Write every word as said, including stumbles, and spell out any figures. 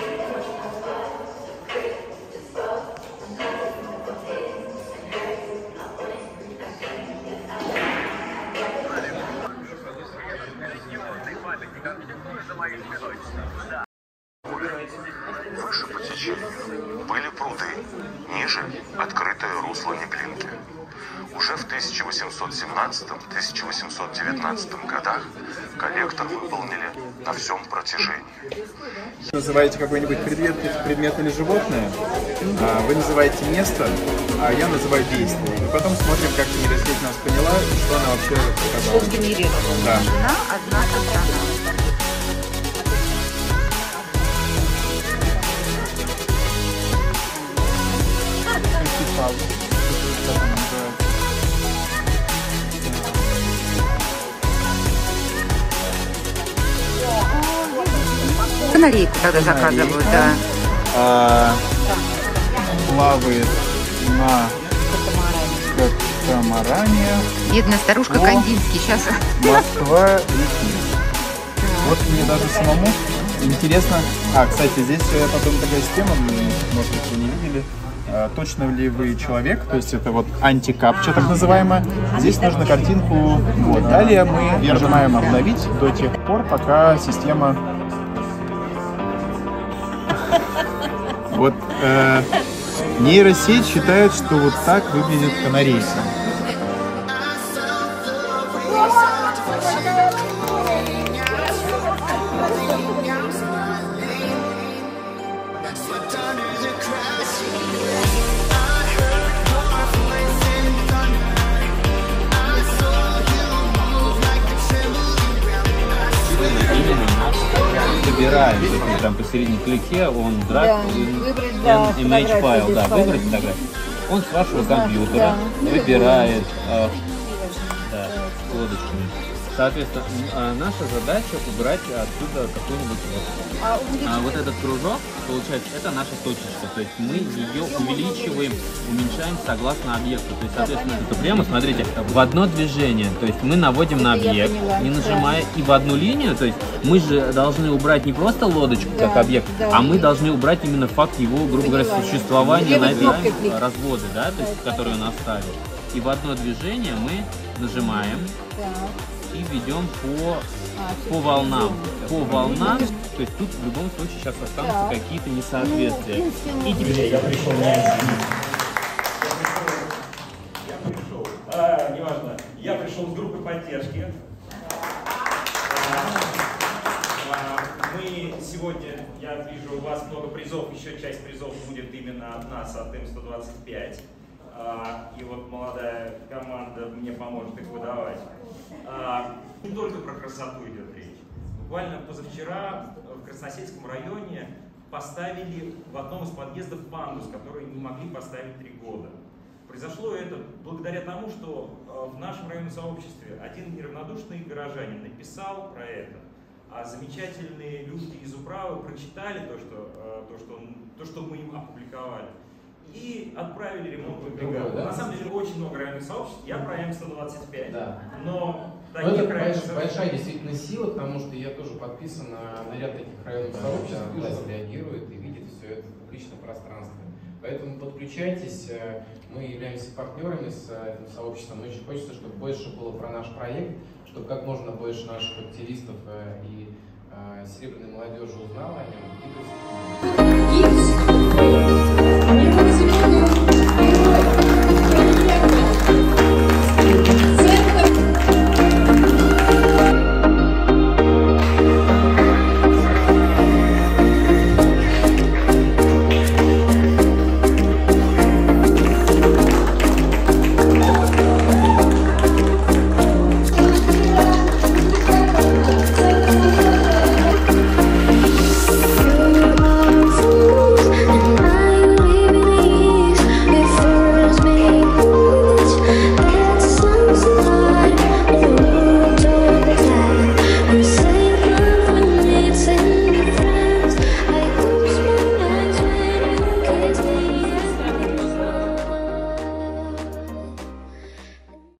Выше по течению были пруды, ниже – открытое русло Неглинки. Уже в тысяча восемьсот семнадцатом — тысяча восемьсот девятнадцатом годах коллектор выполнили на всем протяжении. Называете какой-нибудь предмет, предмет или животное, а вы называете место, а я называю действие. И потом смотрим, как нейросеть нас поняла, что она вообще сказала. Сгенерировала. Да. Одна, одна, одна. Канарейку тогда заказывают, да. А, плавает на катамаране. Бедная старушка Кандинский сейчас. Москва реки. Вот мне даже самому интересно. А, кстати, здесь потом такая система, может быть, вы не видели. А, точно ли вы человек? То есть это вот антикапча, так называемая. Здесь нужно картинку. Вот. Далее мы нажимаем обновить до тех пор, пока система. Вот э, нейросеть считает, что вот так выглядит канарейка. Выбираем, если там посередине клике, он драг, да, image файл, да, выбрать фотографию. Он с вашего компьютера да. выбирает э, да, лодочками. Соответственно, наша задача убрать оттуда какой-нибудь вот. А, а вот этот кружок, получается, это наша точечка. То есть мы ее увеличиваем, уменьшаем согласно объекту. То есть, соответственно, это прямо, смотрите, в одно движение. То есть мы наводим на объект, не нажимая и в одну линию. То есть мы же должны убрать не просто лодочку как объект, а мы должны убрать именно факт его, грубо говоря, существования на этой разводы, да, то есть, которые он оставил. И в одно движение мы нажимаем и ведем по, по волнам. По волнам, то есть тут в любом случае сейчас останутся какие-то несоответствия. И теперь я пришел на Я пришел, а, неважно, я пришел с группы поддержки. Мы сегодня, я вижу, у вас много призов, еще часть призов будет именно от нас, от эм сто двадцать пять. И вот молодая команда мне поможет их выдавать. Не только про красоту идет речь. Буквально позавчера в Красносельском районе поставили в одном из подъездов пандус, который не могли поставить три года. Произошло это благодаря тому, что в нашем районном сообществе один неравнодушный горожанин написал про это, а замечательные люди из управы прочитали то, что, то, что, он, то, что мы им опубликовали, и отправили ремонтную бригаду. Да? На самом деле очень много районных сообществ, я про эм сто двадцать пять, да. но таких это районных большая, большая действительно сила, потому что я тоже подписан на, на ряд таких районных да, сообществ, да, власть реагирует и видит все это в публичном пространстве. Поэтому подключайтесь, мы являемся партнерами с этим сообществом, очень хочется, чтобы больше было про наш проект, чтобы как можно больше наших активистов и серебряной молодежи узнало о нем.